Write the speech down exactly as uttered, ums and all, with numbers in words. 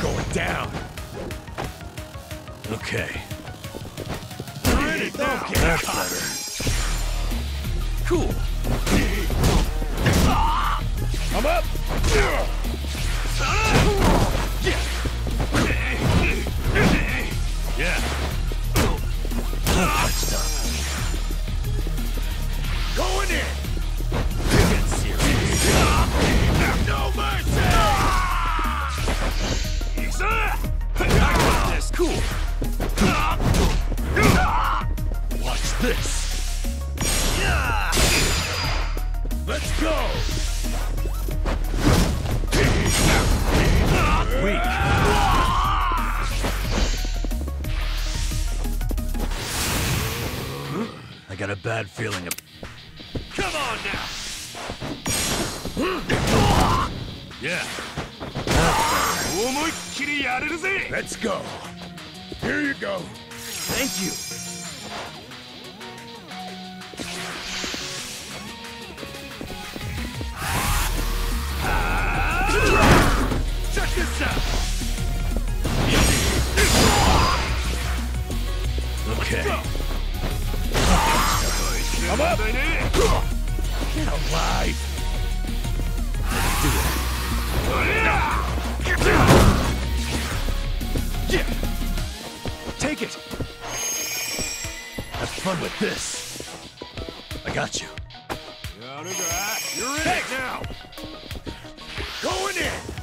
going down. Okay. Ready, now. Okay, That's better. Cool. I'm up. Yeah. Touched up. Going in. Get serious. No mercy. I got this. Cool. Watch this. Let's go. Weak. I got a bad feeling of. Come on now. Yeah. Let's go. Here you go. Thank you. Check this out. Okay. I'm up. Get alive. Let's do it. Yeah. Take it. Have fun with this. I got you. You're in it now. Going in.